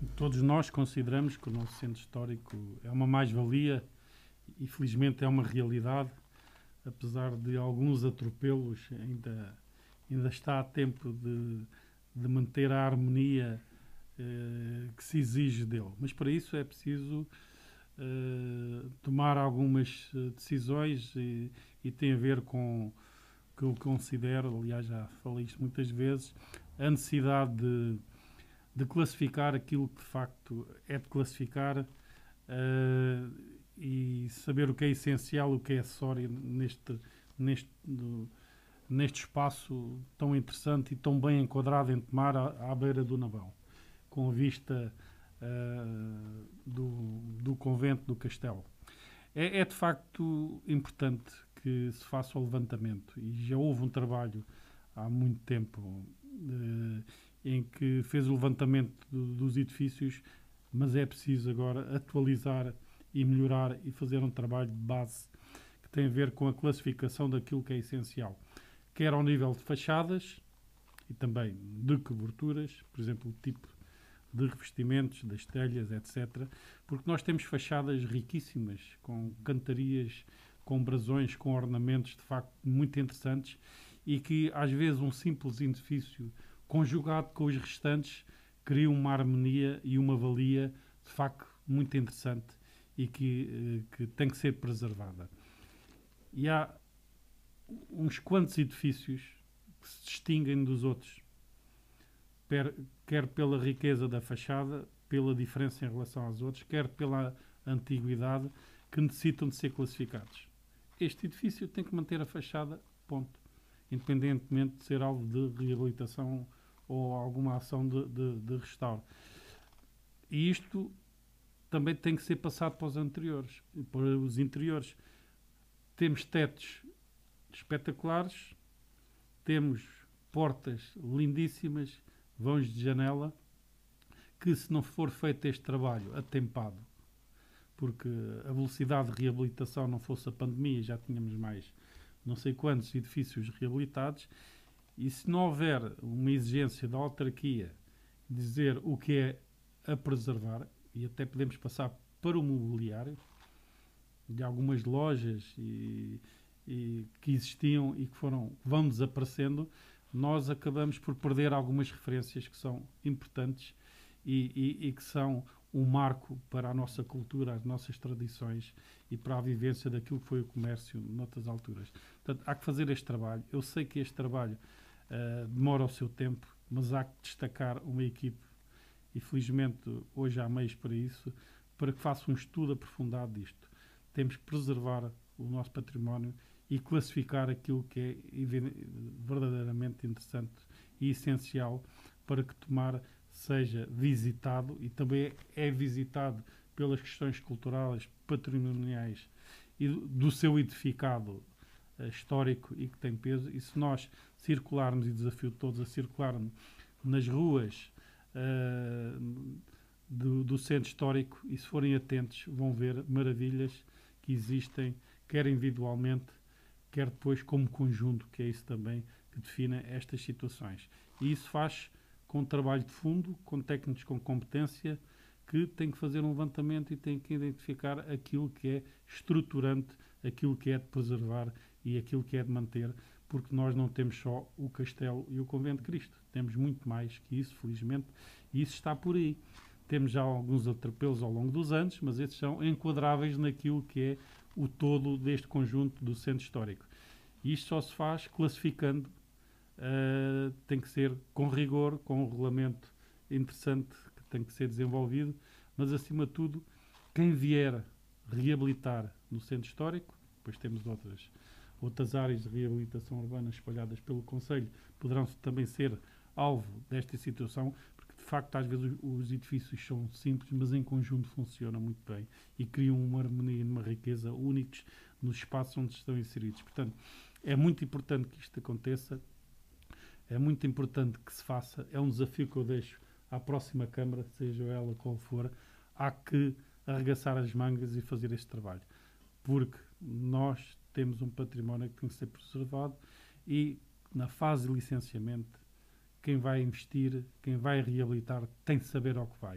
Todos nós consideramos que o nosso centro histórico é uma mais-valia e, felizmente, é uma realidade, apesar de alguns atropelos, ainda está a tempo de manter a harmonia que se exige dele. Mas para isso é preciso tomar algumas decisões e tem a ver com o que eu considero, aliás já falei isto muitas vezes, a necessidade de classificar aquilo que de facto é de classificar e saber o que é essencial, o que é acessório neste, neste espaço tão interessante e tão bem enquadrado em Tomar à beira do Navão, com vista do convento do Castelo. É de facto importante que se faça o levantamento e já houve um trabalho há muito tempo em que fez o levantamento dos edifícios, mas é preciso agora atualizar e melhorar e fazer um trabalho de base que tem a ver com a classificação daquilo que é essencial, quer ao nível de fachadas e também de coberturas, por exemplo, o tipo de revestimentos, das telhas, etc. Porque nós temos fachadas riquíssimas, com cantarias, com brasões, com ornamentos de facto muito interessantes e que às vezes um simples edifício conjugado com os restantes cria uma harmonia e uma valia de facto muito interessante e que tem que ser preservada. E há uns quantos edifícios que se distinguem dos outros, quer pela riqueza da fachada, pela diferença em relação aos outros, quer pela antiguidade, que necessitam de ser classificados. Este edifício tem que manter a fachada, ponto, independentemente de ser alvo de reabilitação ou alguma ação de restauro. E isto também tem que ser passado para os anteriores, para os interiores. Temos tetos espetaculares, temos portas lindíssimas, vãos de janela, que se não for feito este trabalho atempado, porque a velocidade de reabilitação não fosse a pandemia, já tínhamos mais não sei quantos edifícios reabilitados, e se não houver uma exigência da autarquia dizer o que é a preservar, e até podemos passar para o mobiliário, de algumas lojas e que existiam e que vão desaparecendo, nós acabamos por perder algumas referências que são importantes e que são um marco para a nossa cultura, as nossas tradições e para a vivência daquilo que foi o comércio noutras alturas. Portanto, há que fazer este trabalho. Eu sei que este trabalho demora o seu tempo, mas há que destacar uma equipe e felizmente hoje há meios para isso, para que faça um estudo aprofundado disto. Temos que preservar o nosso património e classificar aquilo que é verdadeiramente interessante e essencial para que Tomar seja visitado e também é visitado pelas questões culturais, patrimoniais e do seu edificado histórico e que tem peso. E se nós circularmos, e desafio todos a circularmos nas ruas do centro histórico e se forem atentos vão ver maravilhas que existem, quer individualmente, quer depois como conjunto, que é isso também que define estas situações. E isso faz com trabalho de fundo, com técnicos com competência, que têm que fazer um levantamento e têm que identificar aquilo que é estruturante, aquilo que é de preservar e aquilo que é de manter, porque nós não temos só o Castelo e o Convento de Cristo. Temos muito mais que isso, felizmente, e isso está por aí. Temos já alguns atropelos ao longo dos anos, mas esses são enquadráveis naquilo que é o todo deste conjunto do centro histórico. E isto só se faz classificando, tem que ser com rigor, com um regulamento interessante que tem que ser desenvolvido, mas acima de tudo, quem vier reabilitar no centro histórico, depois temos outras áreas de reabilitação urbana espalhadas pelo Conselho, poderão também ser alvo desta situação, porque de facto às vezes os edifícios são simples, mas em conjunto funcionam muito bem e criam uma harmonia e uma riqueza únicos nos espaços onde estão inseridos. Portanto, é muito importante que isto aconteça, é muito importante que se faça, é um desafio que eu deixo à próxima Câmara, seja ela qual for, há que arregaçar as mangas e fazer este trabalho, porque nós temos um património que tem que ser preservado e na fase de licenciamento quem vai investir, quem vai reabilitar tem de saber ao que vai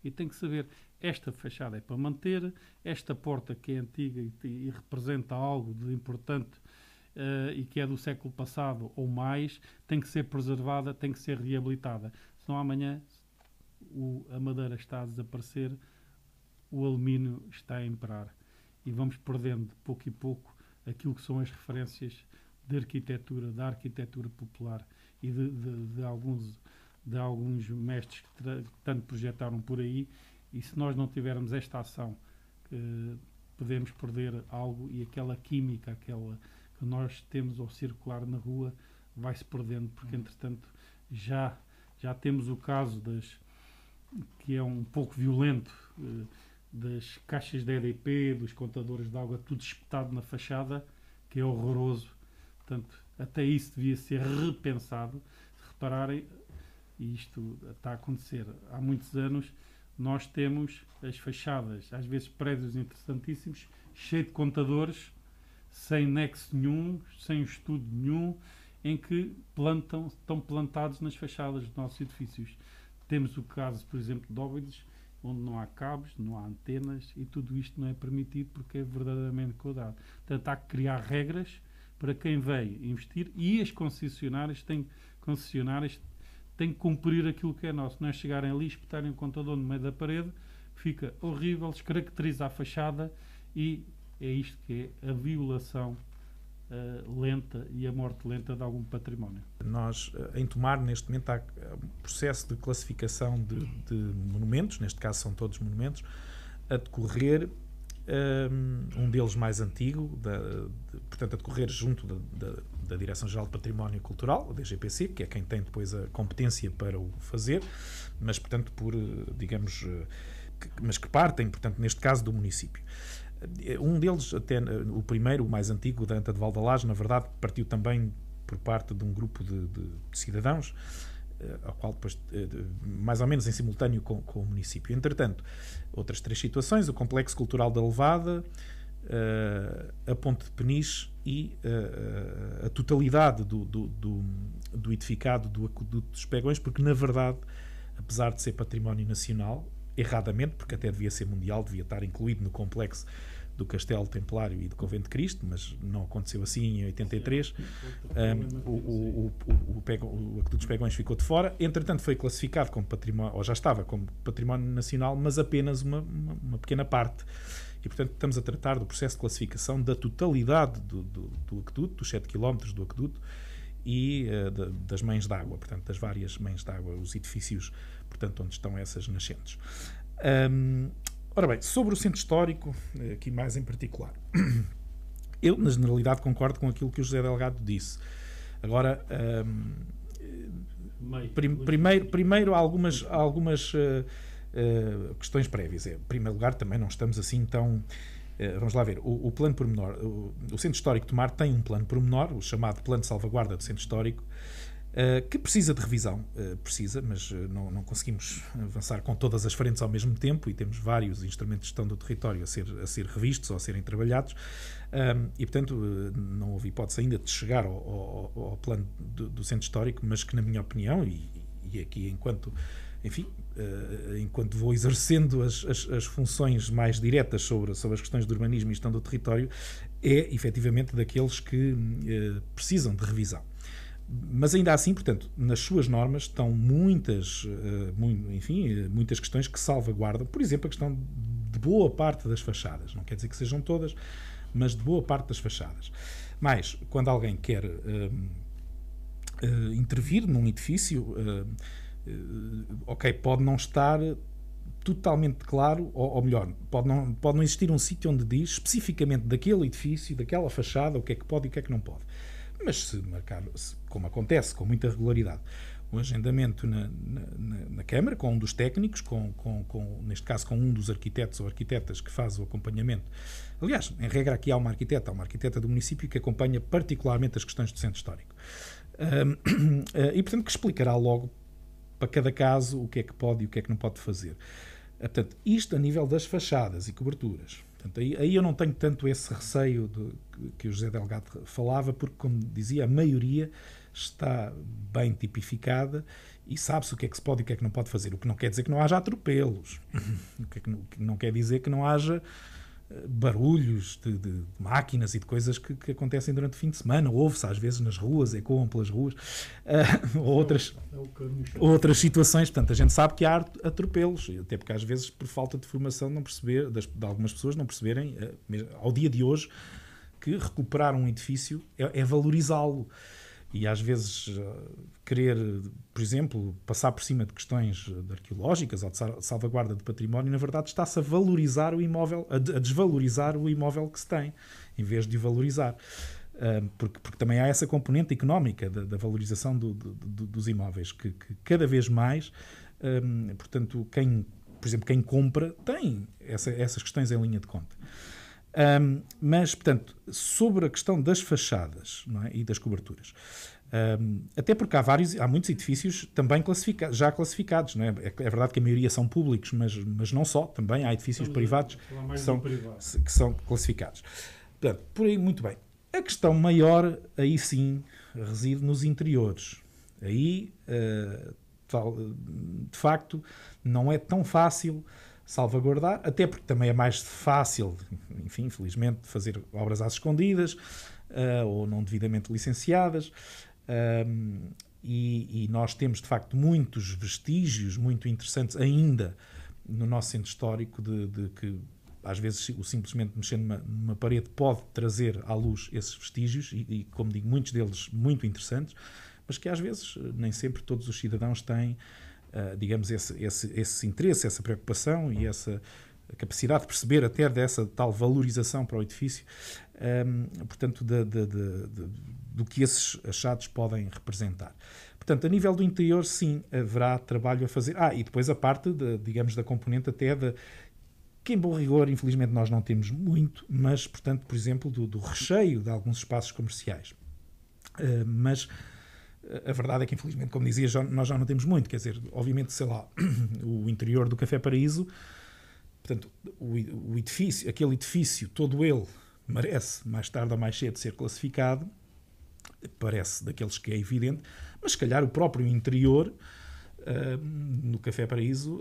E tem que saber, esta fachada é para manter, esta porta que é antiga e representa algo de importante e que é do século passado ou mais, tem que ser preservada, tem que ser reabilitada. Senão amanhã a madeira está a desaparecer, o alumínio está a imperar. E vamos perdendo, de pouco e pouco, aquilo que são as referências de arquitetura, da arquitetura popular e de alguns mestres que tanto projetaram por aí. E se nós não tivermos esta ação, podemos perder algo, e aquela química, aquela que nós temos ao circular na rua, vai-se perdendo, porque entretanto já temos o caso que é um pouco violento, das caixas de EDP, dos contadores de água, tudo espetado na fachada, que é horroroso. Portanto, até isso devia ser repensado. Se repararem, e isto está a acontecer há muitos anos, nós temos as fachadas, às vezes prédios interessantíssimos, cheios de contadores, sem nexo nenhum, sem estudo nenhum, em que estão plantados nas fachadas dos nossos edifícios. Temos o caso, por exemplo, de Óbidos, onde não há cabos, não há antenas, e tudo isto não é permitido porque é verdadeiramente quadrado. Portanto, há que criar regras para quem veio investir, e as concessionárias têm que cumprir aquilo que é nosso. Não é chegarem ali e espetarem um contador no meio da parede, fica horrível, descaracteriza a fachada, e é isto que é a violação lenta e a morte lenta de algum património. Nós, em Tomar, neste momento, há um processo de classificação de monumentos, neste caso são todos monumentos, a decorrer, um deles mais antigo, portanto, a decorrer junto da Direção-Geral de Património Cultural, a DGPC, que é quem tem depois a competência para o fazer, mas, portanto, mas que partem, portanto, neste caso, do município. Um deles, até o primeiro, o mais antigo, da Anta de Valdalage, na verdade, partiu também por parte de um grupo de cidadãos, ao qual depois, mais ou menos em simultâneo com o município. Entretanto, outras 3 situações: o Complexo Cultural da Levada, a Ponte de Peniche e a totalidade do edificado do Aqueduto dos Pegões, porque, na verdade, apesar de ser património nacional, erradamente, porque até devia ser mundial, devia estar incluído no complexo do Castelo Templário e do Convento de Cristo, mas não aconteceu assim em 83. O Aqueduto dos Pegões ficou de fora. Entretanto, foi classificado como património, ou já estava como património nacional, mas apenas uma pequena parte. E, portanto, estamos a tratar do processo de classificação da totalidade do aqueduto, dos 7 km do aqueduto, e das mães de água, portanto, das várias mães de água, os edifícios, portanto, onde estão essas nascentes. Ora bem, sobre o centro histórico, aqui mais em particular, eu, na generalidade, concordo com aquilo que o José Delgado disse. Agora, primeiro algumas questões prévias. Em primeiro lugar, também não estamos assim tão... Vamos lá ver, o plano pormenor, o Centro Histórico de Tomar tem um plano pormenor, o chamado Plano de Salvaguarda do Centro Histórico, que precisa de revisão, mas não conseguimos avançar com todas as frentes ao mesmo tempo, e temos vários instrumentos de gestão do território a ser revistos ou a serem trabalhados, e, portanto, não houve hipótese ainda de chegar ao plano do Centro Histórico, mas que, na minha opinião, e aqui enquanto vou exercendo as funções mais diretas sobre as questões de urbanismo e gestão do território, é efetivamente daqueles que precisam de revisão. Mas ainda assim, portanto, nas suas normas estão muitas questões que salvaguardam, por exemplo, a questão de boa parte das fachadas. Não quer dizer que sejam todas, mas de boa parte das fachadas. Mas, quando alguém quer intervir num edifício, pode não estar totalmente claro, ou melhor, pode não existir um sítio onde diz especificamente daquele edifício, daquela fachada, o que é que pode e o que é que não pode. Mas se marcar, como acontece com muita regularidade, um agendamento na Câmara, com um dos técnicos, neste caso com um dos arquitetos ou arquitetas que faz o acompanhamento. Aliás, em regra, aqui há uma arquiteta do município que acompanha particularmente as questões do centro histórico. E, portanto, que explicará logo para cada caso o que é que pode e o que é que não pode fazer. Portanto, isto a nível das fachadas e coberturas. Portanto, aí eu não tenho tanto esse receio que o José Delgado falava, porque, como dizia, a maioria está bem tipificada e sabe-se o que é que se pode e o que é que não pode fazer. O que não quer dizer que não haja atropelos. O que não quer dizer que não haja barulhos de máquinas e de coisas que acontecem durante o fim de semana. Ouve-se às vezes nas ruas, ecoam pelas ruas, outras situações. Portanto, a gente sabe que há atropelos, até porque às vezes por falta de formação de algumas pessoas não perceberem, ao dia de hoje, que recuperar um edifício é valorizá-lo. E às vezes querer, por exemplo, passar por cima de questões arqueológicas ou de salvaguarda de património, na verdade está-se a valorizar o imóvel, a desvalorizar o imóvel que se tem, em vez de o valorizar. Porque também há essa componente económica da valorização dos imóveis, que cada vez mais, portanto, por exemplo, quem compra tem essas questões em linha de conta. Mas, portanto, sobre a questão das fachadas, não é? E das coberturas, até porque há muitos edifícios também já classificados, não é? É verdade que a maioria são públicos, mas não só, também há edifícios privados que são classificados. Portanto, por aí, muito bem. A questão maior, aí sim, reside nos interiores. Aí, de facto, não é tão fácil salvaguardar, até porque também é mais fácil, enfim, infelizmente, fazer obras às escondidas ou não devidamente licenciadas, e nós temos, de facto, muitos vestígios muito interessantes ainda no nosso centro histórico de que, às vezes, o simplesmente mexer numa parede pode trazer à luz esses vestígios, e, como digo, muitos deles muito interessantes, mas que, às vezes, nem sempre todos os cidadãos têm digamos, esse interesse, essa preocupação e essa capacidade de perceber até dessa tal valorização para o edifício, portanto, do que esses achados podem representar. Portanto, a nível do interior, sim, haverá trabalho a fazer. E depois a parte, digamos, da componente até que, em bom rigor, infelizmente nós não temos muito, mas, portanto, por exemplo, do recheio de alguns espaços comerciais. Mas a verdade é que, infelizmente, como dizia, nós já não temos muito. Quer dizer, obviamente, sei lá, o interior do Café Paraíso, portanto, o edifício, aquele edifício, todo ele, merece, mais tarde ou mais cedo, ser classificado. Parece daqueles que é evidente, mas se calhar o próprio interior, no Café Paraíso,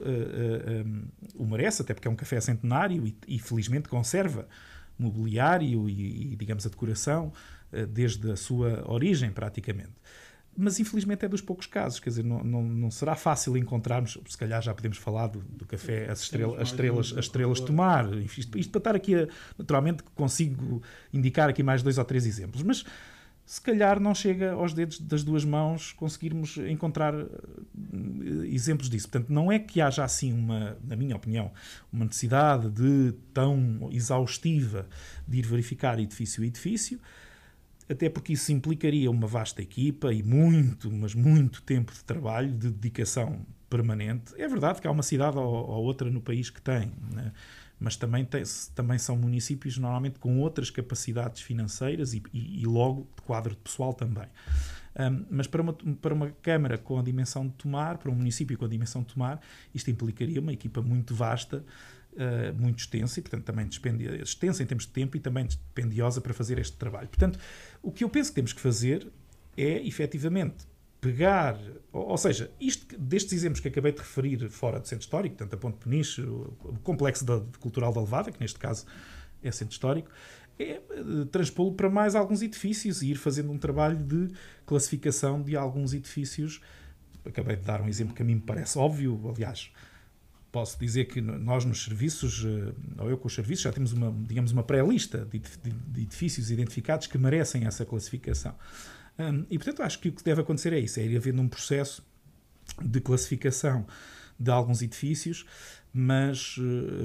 o merece, até porque é um café centenário e felizmente conserva mobiliário e, digamos, a decoração desde a sua origem, praticamente. Mas infelizmente é dos poucos casos, quer dizer, não será fácil encontrarmos, se calhar já podemos falar do café As Estrelas de Tomar, isto para estar aqui, naturalmente consigo indicar aqui mais 2 ou 3 exemplos, mas se calhar não chega aos dedos das 2 mãos conseguirmos encontrar exemplos disso. Portanto, não é que haja assim, na minha opinião, uma necessidade tão exaustiva de ir verificar edifício a edifício, até porque isso implicaria uma vasta equipa e mas muito tempo de trabalho, de dedicação permanente. É verdade que há uma cidade ou outra no país que tem, né? Mas também são municípios normalmente com outras capacidades financeiras e logo de quadro de pessoal também. Mas para uma Câmara com a dimensão de Tomar, para um município com a dimensão de Tomar, isto implicaria uma equipa muito vasta, muito extensa e, portanto, também extensa em termos de tempo e também dispendiosa para fazer este trabalho. Portanto, o que eu penso que temos que fazer é, efetivamente, pegar, ou seja, destes exemplos que acabei de referir fora do centro histórico, tanto a Ponte Peniche, o complexo cultural da Levada, que neste caso é centro histórico, é transpô-lo para mais alguns edifícios e ir fazendo um trabalho de classificação de alguns edifícios. Acabei de dar um exemplo que a mim me parece óbvio, aliás, posso dizer que nós nos serviços, ou eu com os serviços, já temos uma pré-lista de edifícios identificados que merecem essa classificação. E, portanto, acho que o que deve acontecer é isso, é ir havendo um processo de classificação de alguns edifícios, mas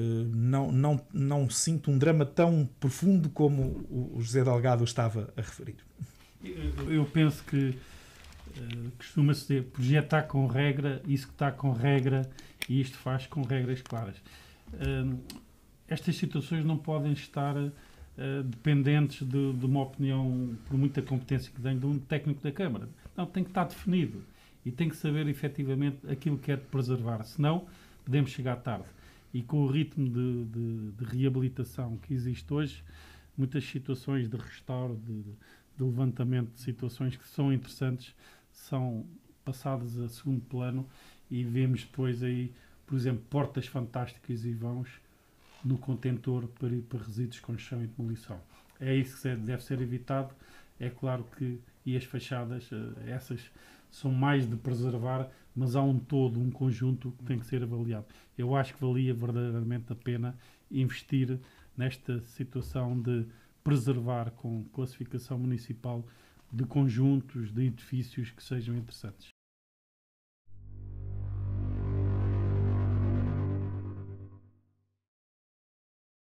não sinto um drama tão profundo como o José Delgado estava a referir. Eu penso que costuma-se dizer, projetar com regra, executar com regra, e isto faz com regras claras. Estas situações não podem estar dependentes de uma opinião, por muita competência que tenha, de um técnico da Câmara. Não, tem que estar definido e tem que saber efetivamente aquilo que é de preservar, senão podemos chegar tarde. E com o ritmo de reabilitação que existe hoje, muitas situações de restauro, de levantamento de situações que são interessantes, são passadas a segundo plano e vemos depois aí, por exemplo, portas fantásticas e vãos no contentor para ir para resíduos com chão e demolição. É isso que deve ser evitado. É claro que, e as fachadas, essas são mais de preservar, mas há um todo, um conjunto que tem que ser avaliado. Eu acho que valia verdadeiramente a pena investir nesta situação de preservar com classificação municipal de conjuntos, de edifícios que sejam interessantes.